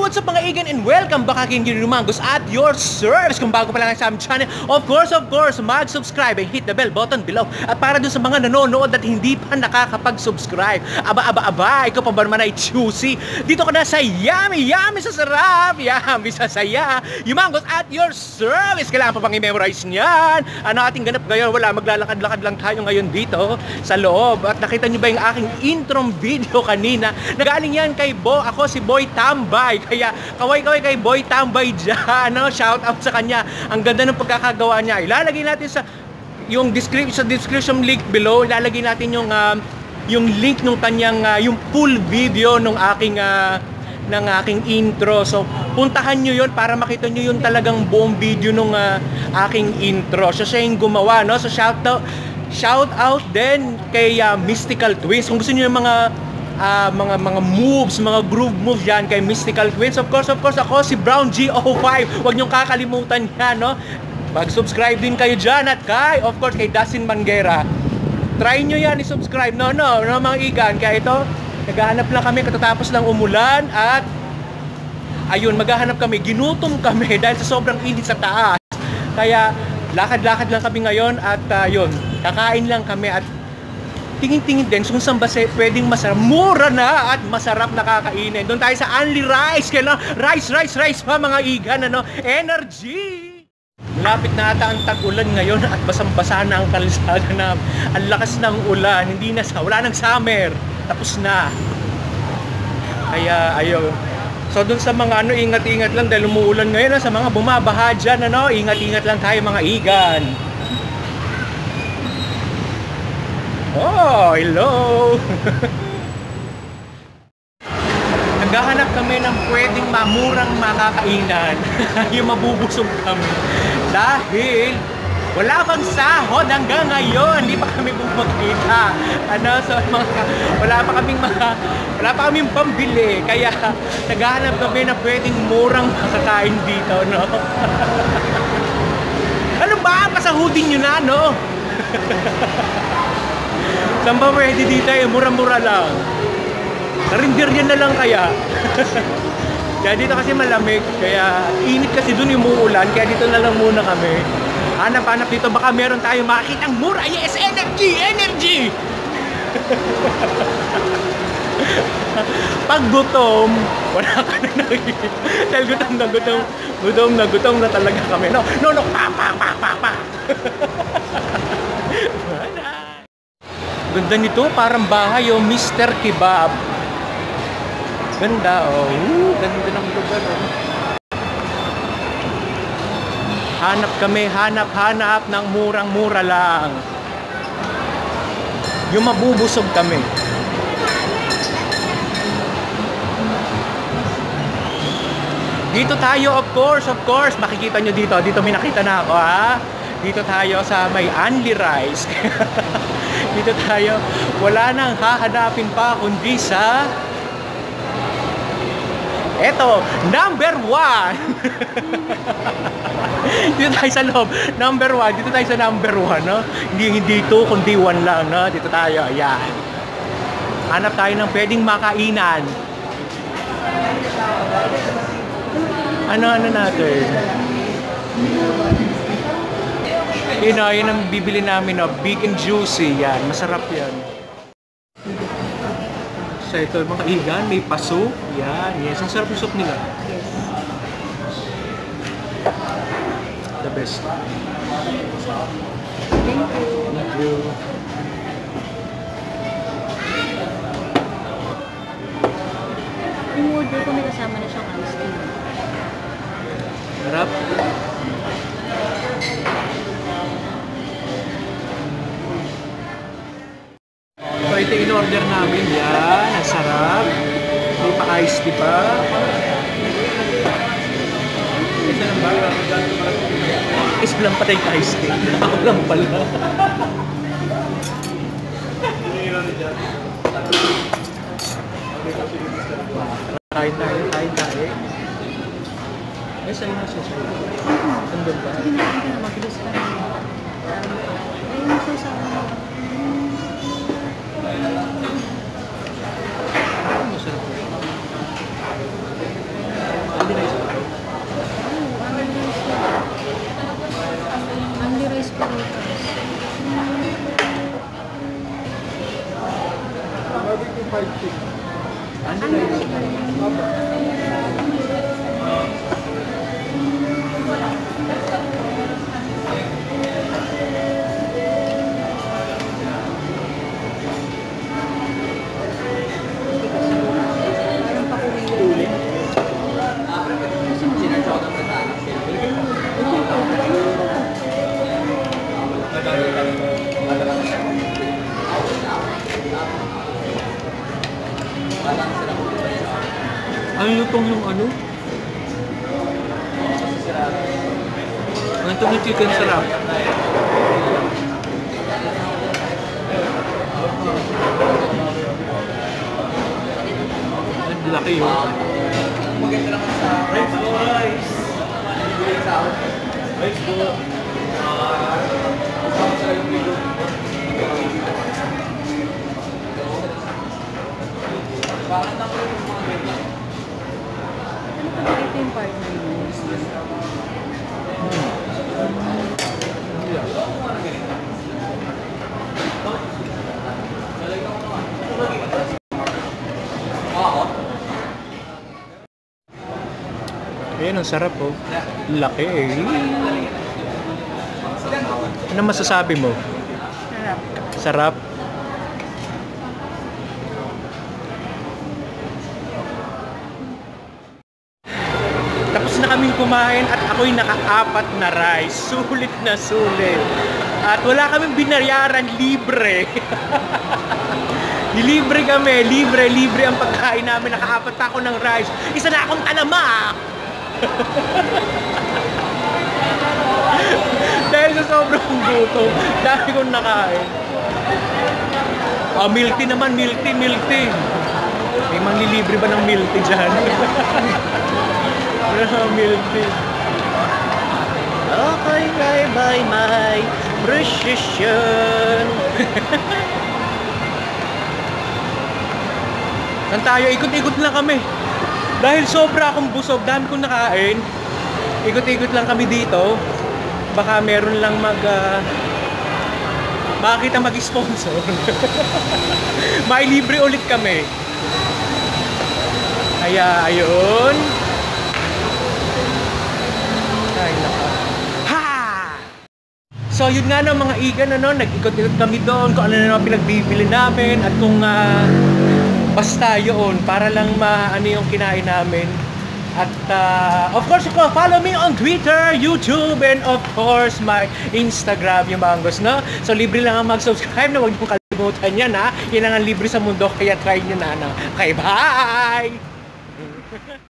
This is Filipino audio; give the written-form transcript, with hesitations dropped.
what's up mga Igan and welcome back again to Rumangos at your service. Kung bago pa lang sa aming channel, of course, mag-subscribe and hit the bell button below. At para dun sa mga nanonood at hindi pa nakakapag-subscribe, ikaw pa ba naman ay choosy? Dito ka na sa yummy sa sarap, yummy sa saya, Rumangos at your service. Kailangan pa bang i-memorize niyan? Ano ating ganap ngayon? Wala, maglalakad-lakad lang tayo ngayon dito sa loob. At nakita nyo ba yung aking intro video kanina? Nagaling yan kay Ako si Boy Tambay. Kaya kaway kay Boy Tambay dyan, no? Shout out sa kanya. Ang ganda ng pagkakagawa niya. Ilalagay natin sa description link below. Ilalagay natin yung link ng kanyang yung full video ng aking intro. So puntahan nyo yun para makita nyo yung talagang buong video ng aking intro. So siya yung gumawa, no? So shout out din kay Mystical Twins. Kung gusto nyo yung mga moves, mga groove moves yan kay Mystical Twins. Of course, ako si Brown G05. Huwag niyong kakalimutan yan, no? Mag-subscribe din kayo dyan. At of course, kay Dustin Manguera. Try nyo yan, i-subscribe. No, mga Igan. Kaya ito, naghahanap lang kami katatapos lang umulan. At ayun, maghahanap kami. Ginutom kami dahil sa sobrang init sa taas. Kaya lakad-lakad lang kami ngayon. At yun, kakain lang kami. At tingin-tingin din kung saan ba pwedeng masarap, mura na at masarap na kakainin. Doon tayo sa Only Rice. Kaya rice pa mga Igan, ano? Energy! Lapit na ata ang tag-ulan ngayon at basang-basa na ang kalsada na ang lakas ng ulan. Wala nang summer. Tapos na. Kaya ayun. So doon sa mga ingat-ingat lang dahil umuulan ngayon. Sa mga bumabaha dyan, ingat-ingat lang tayo mga Igan. Oh, hello! Naghahanap kami ng pwedeng mamurang makakainan. Yung mabubusog kami. Dahil wala pang sahod hanggang ngayon. Hindi pa kami bumagkita. Wala pa kaming pambili. Kaya naghahanap kami ng pwedeng murang makakain dito, no? Ano ba? Pasahudin nyo na, no? Saan ba pwede dito mura-mura lang? Karinderya na lang kaya. Kaya dito kasi malamig. Kaya init kasi dun yung umuulan. Kaya dito na lang muna kami. Hanap-hanap dito. Baka meron tayong makikitang mura. Yes! Energy! Pag gutom, wala ka na nakikita. Dahil gutom na talaga kami. No, pa! Ganda nito, parang bahay, Mr. Kebab. Ganda, ganda ng lugar, Hanap ng murang-mura lang. Yung mabubusog kami. Dito tayo, of course. Makikita nyo dito. Dito may nakita na ako, Dito tayo sa may Only Rice. Dito tayo. Wala nang hahanapin pa kundi sa eto, number 1. Dito tayo sa loob. Number 1. Dito tayo sa number 1, no? Hindi 2 kundi 1 lang, no? Dito tayo. Ayan. Hanap tayo ng pwedeng makainan. Ano natin? Yun ang bibili namin, big and juicy. Yan, masarap yan. So ito mga Igan, may paso. Yan, yes. Ang sarap yung soup nila. The best. Thank you. Yung order ko may kasama na siyang ice cream. Sarap. So ito in-order namin. Yan, ang sarap. May pa-iced tea pa. Isa lang ba? Isa lang patay ka-iced tea. Ako lang pala. Kain tayo. Ay, sa'yo na siya. Andun ba? Sige na, mabilis ka na. Ay, masasama mo. Masarap. Ano na yun? Parang pakuwi yun. Ang lutong yung ano? Ang lutong yung chicken sarap. Ang laki yun. Maganda naman sa rice boys! Rice boys! Bakit na ko yung mga ganyan? Ano pa ito yung partner mo? Ayan, ang sarap oh. Laki eh. Ano masasabi mo? Sarap. Sarap? Tapos na kaming kumain at ako'y naka-4 na rice. Sulit na sulit. At wala kaming binayaran, libre. Libre kami, libre ang pagkain namin. Naka-4 pa ako ng rice. Isa na akong talamak! Dahil sa sobrang gutom, dami kong nakain. Milk tea naman, milk tea. May manglilibre ba ng milk tea dyan? Milk tea. Okay, bye my precision. Saan tayo? Ikot-ikot lang kami. Dahil sobra akong busog, dami kong nakain. Ikot-ikot lang kami dito. Baka meron lang makakita mag-sponsor. May libre ulit kami. Kaya, ayun. Ay, naka. Ha! So, yun nga no, mga igan, nag-ikot-ikot kami doon kung ano na pinagbibili namin at kung basta yun, para lang ano yung kinain namin. At of course, follow me on Twitter, YouTube, and of course, my Instagram, yung Manggos, no? So, libre lang ang mag-subscribe na huwag niyong kalimutan yan, ha? Yan lang ang libre sa mundo, kaya try nyo na, no? Okay, bye!